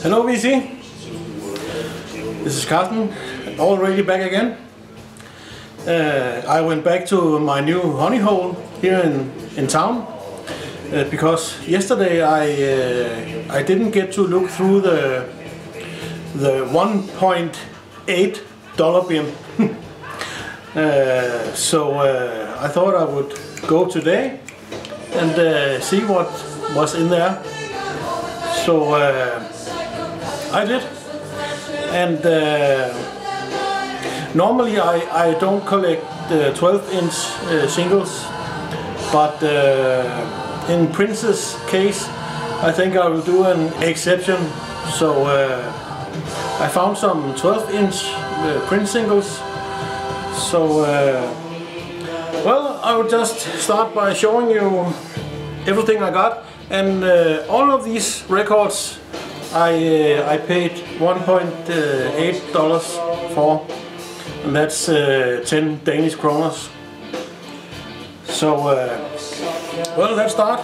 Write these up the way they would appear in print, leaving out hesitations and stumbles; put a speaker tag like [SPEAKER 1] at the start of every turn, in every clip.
[SPEAKER 1] Hello VC, this is Carsten, already back again. I went back to my new honey hole here in town because yesterday I didn't get to look through the $1.8 bin. So I thought I would go today and see what was in there. So I did, and normally I don't collect 12-inch singles, but in Prince's case I think I will do an exception. So I found some 12-inch Prince singles. So well, I will just start by showing you everything I got, and all of these records I paid $1.8 for, and that's 10 Danish kroners. So well, let's start.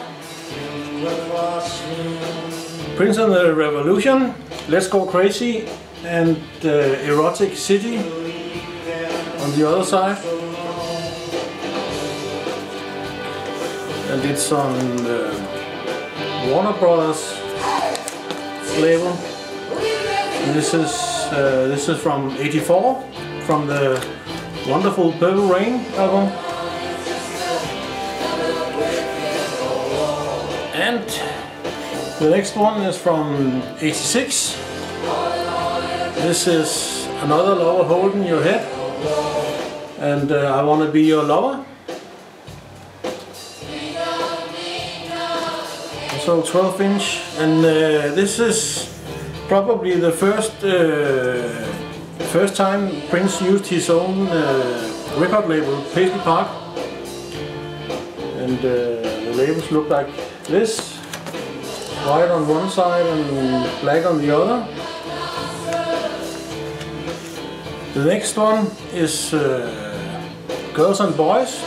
[SPEAKER 1] Prince and the Revolution, Let's Go Crazy, and Erotic City on the other side. And it's on Warner Brothers label. And this is from '84, from the wonderful Purple Rain album. And the next one is from '86. This is Another Lover Holding Your Head, and I Want to Be Your Lover. So 12-inch, and this is probably the first time Prince used his own record label, Paisley Park. And the labels look like this: white on one side and black on the other. The next one is Girls and Boys.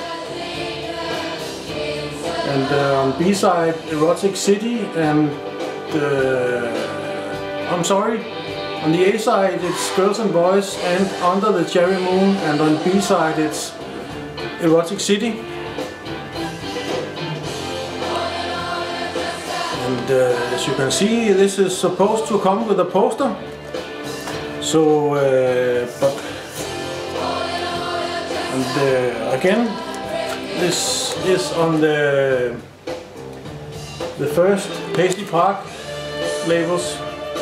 [SPEAKER 1] And on B-side, Erotic City, and I'm sorry, on the A-side it's Girls and Boys and Under the Cherry Moon, and on B-side it's Erotic City. And as you can see, this is supposed to come with a poster. So, again, this is on the first Paisley Park labels,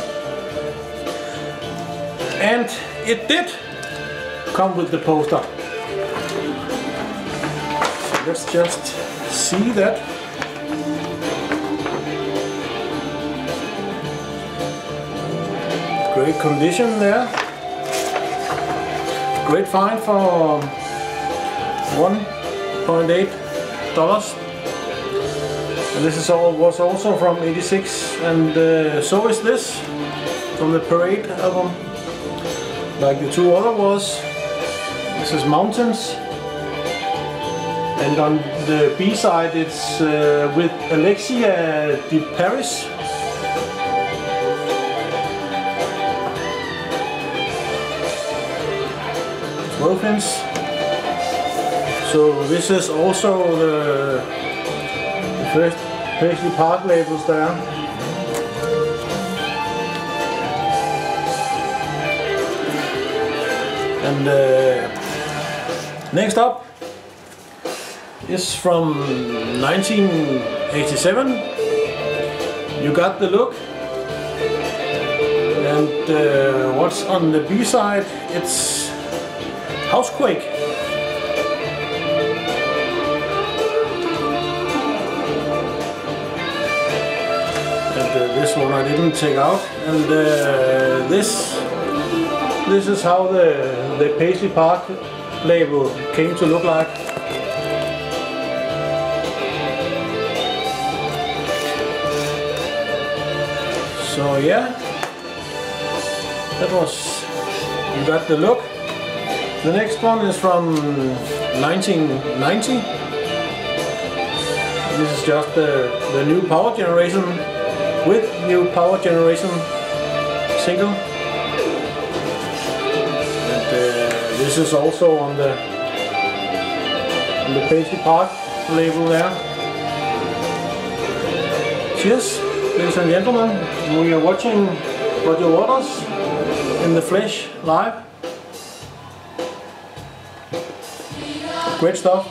[SPEAKER 1] and it did come with the poster. So let's just see that. Great condition there. Great find for $1.8. And this was also from '86, and so is this from the Parade album, like the two other was. This is Mountains, and on the B side it's with Alexia de Paris. So this is also the first Paisley Park labels there. And next up is from 1987. You Got the Look. And what's on the B side? It's Housequake. This one I didn't take out, and this is how the Paisley Park label came to look like. So yeah, that was You Got the Look. The next one is from 1990. This is just the new power generation with new power generation single. And this is also on the Paisley Park label there. Cheers, ladies and gentlemen. We are watching Roger Waters in the flesh live. Great stuff.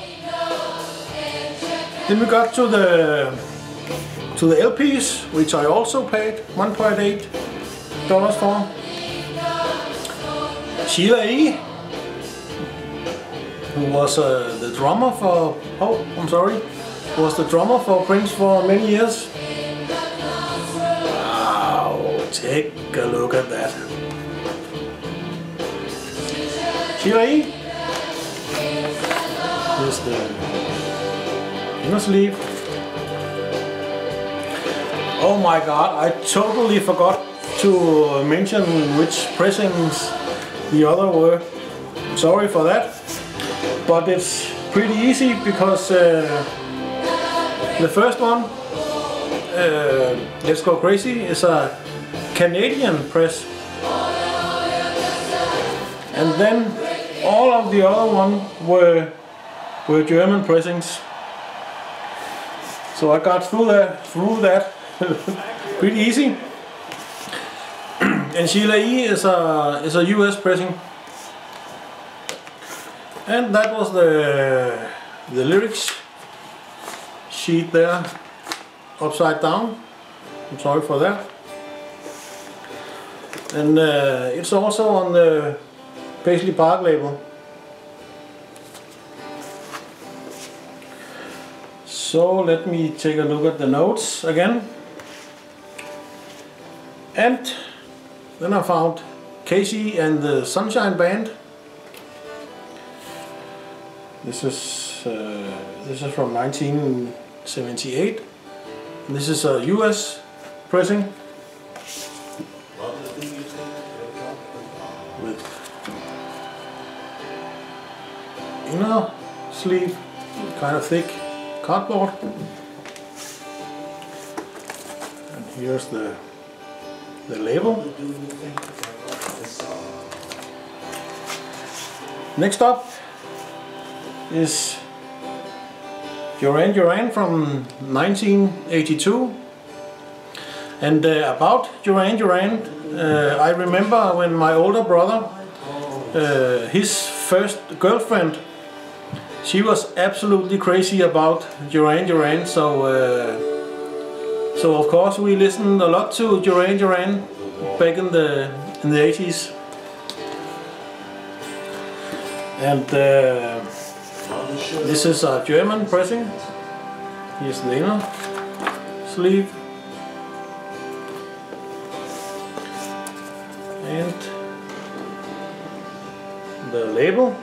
[SPEAKER 1] Then we got to the LPs, which I also paid $1.8 for. Sheila E., who was the drummer for, was the drummer for Prince for many years. Wow, take a look at that. Sheila E. Here's the inner sleeve. Oh my god, I totally forgot to mention which pressings the other were. Sorry for that. But it's pretty easy because the first one, Let's Go Crazy, is a Canadian press. And then all of the other ones were German pressings. So I got through that pretty easy. And Sheila E. is a US pressing. And that was the lyrics sheet there, upside down. I'm sorry for that. And it's also on the Paisley Park label. So let me take a look at the notes again. And then I found Casey and the Sunshine Band. This is from 1978. And this is a US pressing with inner sleeve, kind of thick cardboard. And here's the label. Next up is Duran Duran from 1982. And about Duran Duran, I remember when my older brother, his first girlfriend, she was absolutely crazy about Duran Duran, so of course we listened a lot to Duran Duran back in the 80s. And this is a German pressing. Here's the inner sleeve. And the label.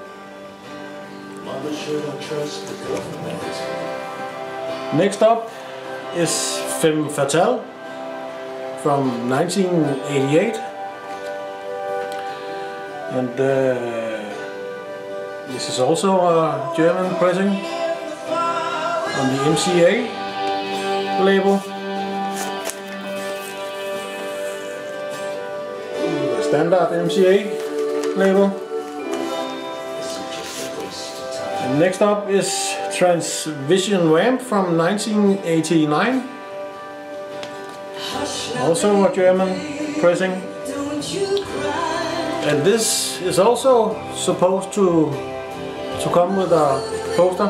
[SPEAKER 1] Next up is Femme Fatale from 1988. And this is also a German pressing on the MCA label. The standard MCA label. And next up is Transvision Ramp from 1989. Also a German pressing. And this is also supposed to come with a poster.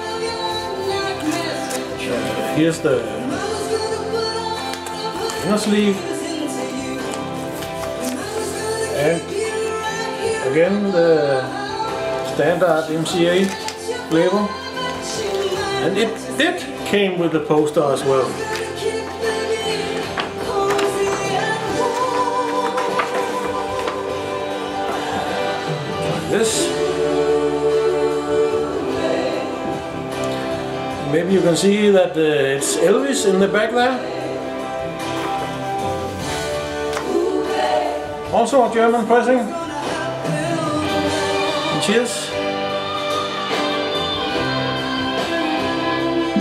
[SPEAKER 1] Here's the inner sleeve. And again the standard MCA label. And it came with the poster as well. This. Maybe you can see that it's Elvis in the back there. Also a German pressing. And cheers.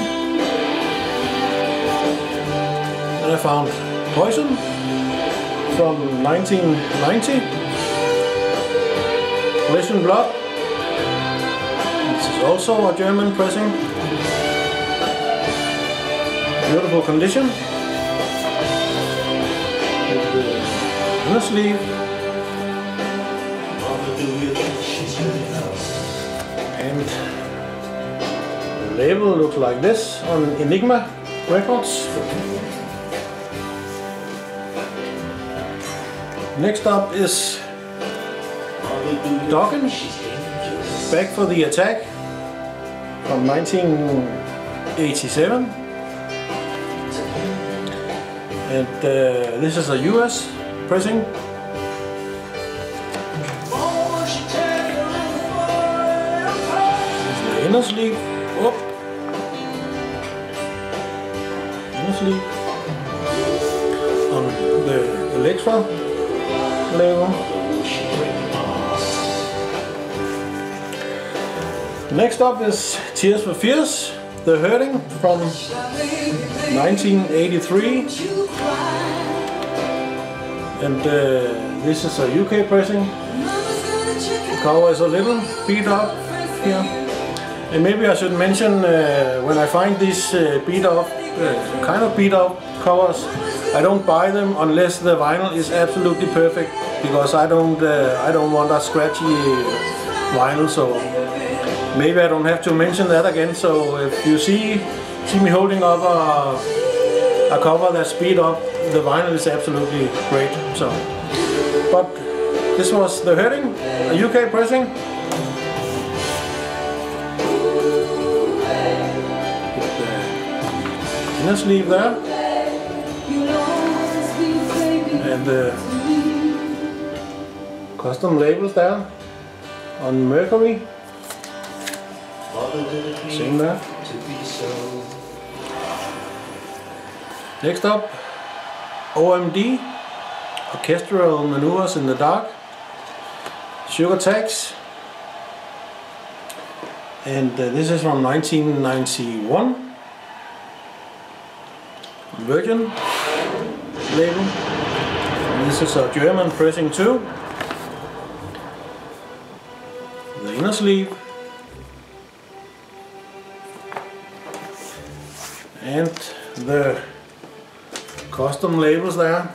[SPEAKER 1] And I found Poison. from 1990. Flesh and Blood. This is also a German pressing. Beautiful condition. With the inner sleeve. And the label looks like this on Enigma Records. Next up is Dokken, Back for the Attack from 1987. And this is a US pressing. The inner sleeve. Oh. Inner sleeve. On the Elektra label. Next up is Tears for Fears, The Hurting from 1983. And this is a UK pressing. The cover is a little beat up here. And maybe I should mention when I find these kind of beat up covers, I don't buy them unless the vinyl is absolutely perfect, because I don't want a scratchy vinyl. So maybe I don't have to mention that again. So if you see me holding up a cover that's beat up, the vinyl is absolutely great. So, but this was The Hurting, a UK pressing. With the inner sleeve there. And the custom labels there on Mercury. Same there. Next up, OMD, Orchestral Maneuvers in the Dark, Sugar Tax. And this is from 1991. Virgin label. And this is a German pressing too. The inner sleeve. And the custom labels there.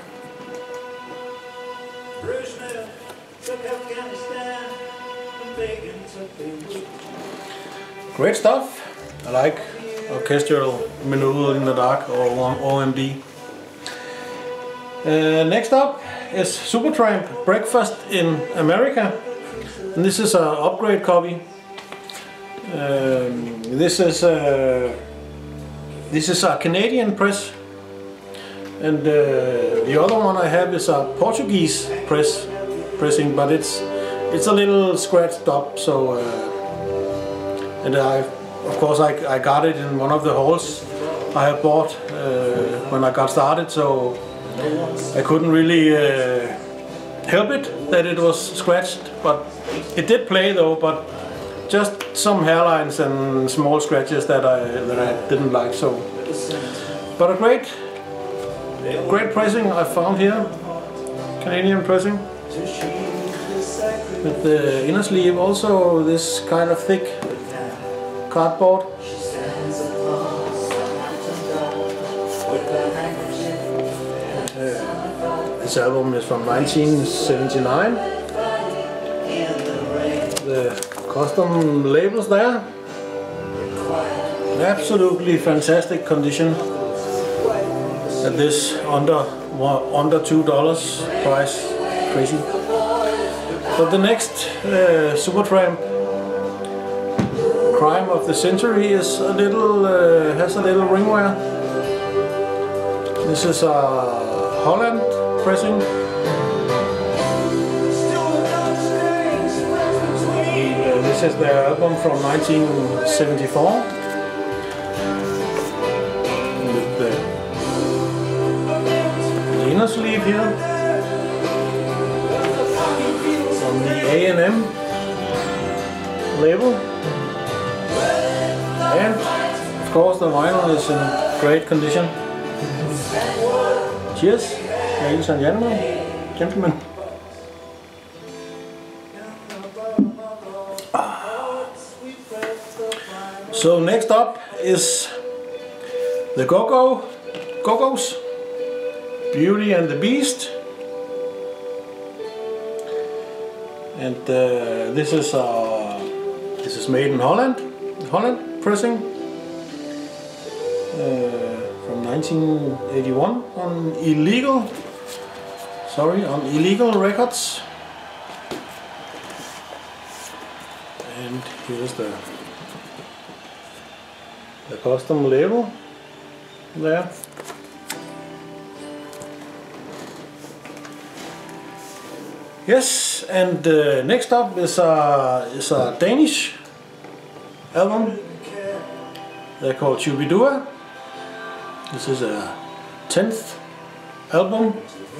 [SPEAKER 1] Great stuff. I like Orchestral Maneuver in the Dark, or OMD. Next up is Supertramp, Breakfast in America. And this is an upgrade copy. This is a Canadian press, and the other one I have is a Portuguese pressing, but it's a little scratched up. So, and of course I got it in one of the halls I had bought when I got started. So I couldn't really help it that it was scratched, but it did play though. But just some hairlines and small scratches that I didn't like. So, but a great pressing I found here, Canadian pressing, with the inner sleeve also this kind of thick cardboard. This album is from 1979. The custom labels there. Absolutely fantastic condition at this under $2 price. Crazy. But the next Supertramp Crime of the Century is a little has a little ring wear. This is a Holland pressing. This is their album from 1974. With the inner sleeve here. On the A&M label. And of course the vinyl is in great condition. Cheers, ladies and gentlemen. gentlemen. So next up is the Go-Go's, Beauty and the Beast, and this is made in Holland pressing from 1981 on Illegal Records, and here's the custom label there. Yes, and next up is a Danish album. They're called Shubidua. This is a 10th album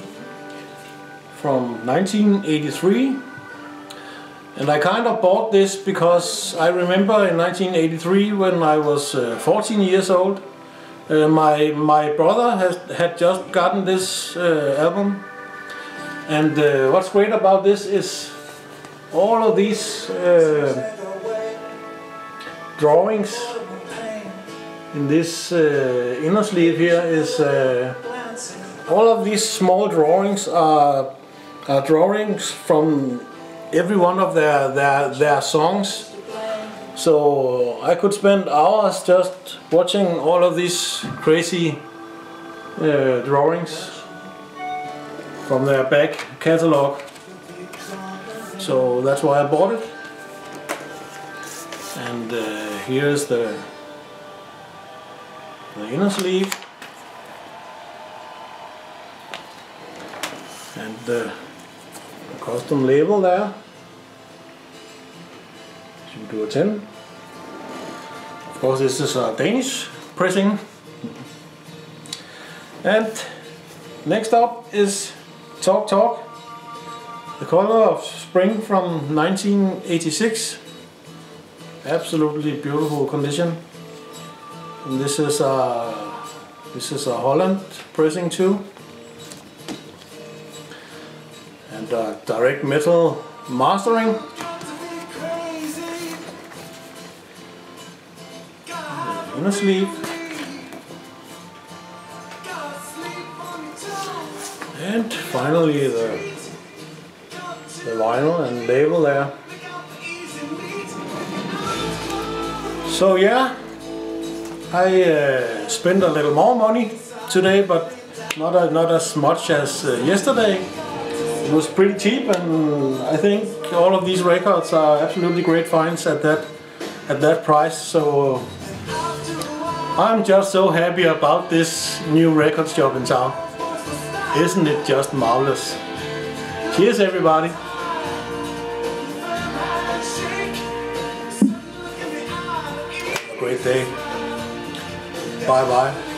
[SPEAKER 1] from 1983. And I kind of bought this because I remember in 1983 when I was 14 years old, my brother had just gotten this album, and what's great about this is all of these drawings in this inner sleeve here is all of these small drawings are drawings from every one of their songs, so I could spend hours just watching all of these crazy drawings from their back catalog. So that's why I bought it. And here's the inner sleeve and the custom label there. Shubidua 10. Of course, this is a Danish pressing. And next up is Talk Talk, The Color of Spring from 1986. Absolutely beautiful condition. And this is a Holland pressing too. And direct metal mastering. Inner sleeve. And finally the vinyl and label there. So yeah, I spent a little more money today, but not as much as yesterday. It was pretty cheap, and I think all of these records are absolutely great finds at that price. So I'm just so happy about this new record shop in town. Isn't it just marvelous? Cheers, everybody! Great day. Bye bye.